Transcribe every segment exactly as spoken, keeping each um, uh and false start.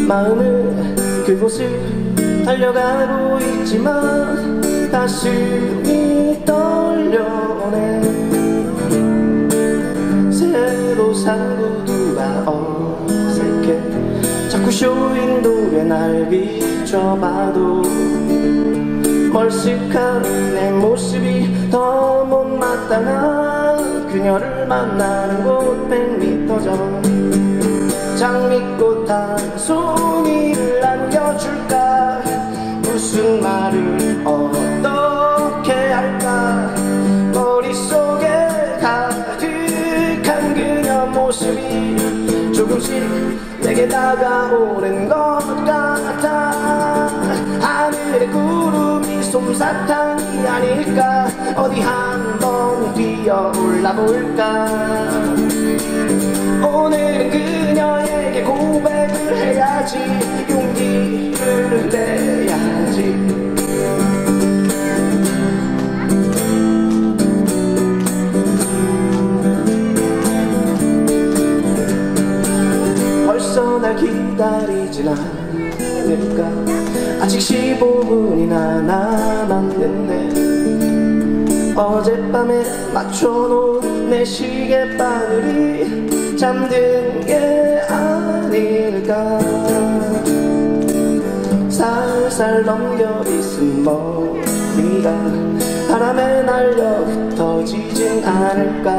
마음은 그곳을 달려가고 있지만 가슴이 떨려오네. 새로 산 구두가 어색해. 자꾸 쇼윈도에 날 비춰봐도 멀쓱한 내 모습이 더 못마땅한 그녀를 만나는 곳 백 미터 전 장미꽃 한 송이를 안겨줄까. 무슨 말을 어떻게 할까. 머릿속에 가득한 그녀 모습이 조금씩 내게 다가오는 것 같아. 하늘의 구름이 솜사탕이 아닐까. 어디 한번 뛰어 올라볼까. 오늘은 그녀에게 고백을 해야지. 용기를 내야지. 벌써 날 기다리진 않을까. 아직 십오 분이나 남았는데 어젯밤에 맞춰놓은 내 시계바늘이 잠든 게 아닐까. 살살 넘겨 있은 머리가 바람에 날려 흩어지진 않을까.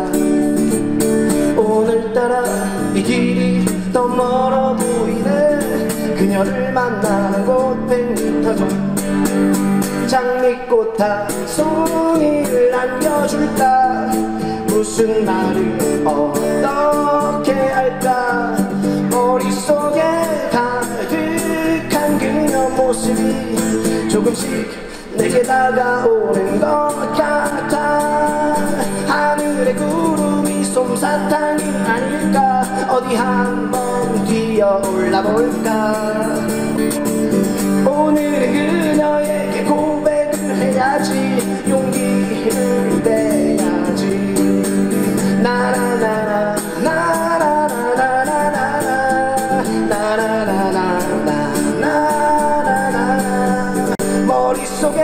오늘따라 이 길이 더 멀어 보이네. 그녀를 만나는 곳 백 미터 전 장미꽃 한 송이를 안겨줄까. 무슨 말을 어떻게 할까. 머릿속에 가득한 그녀 모습이 조금씩 내게 다가오는 것 같아. 하늘의 구름이 솜사탕이 아닐까. 어디 한번 뛰어 올라볼까. 오늘은 그녀에게 고백을 해야지. 용기를 내야지. 나나나나 나나나나나나나 나나나나나나나. 머릿속에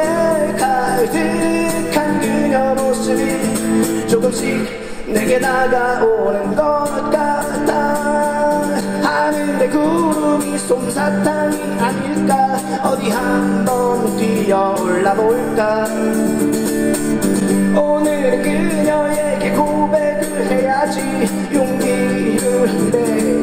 가득한 그녀 모습이 조금씩 내게 다가오는 것 같아. 하늘의 구름이 솜사탕이 아닐까. 어디 한번 뛰어 올라볼까. 오늘은 그녀에게 고백을 해야지. 용기를 내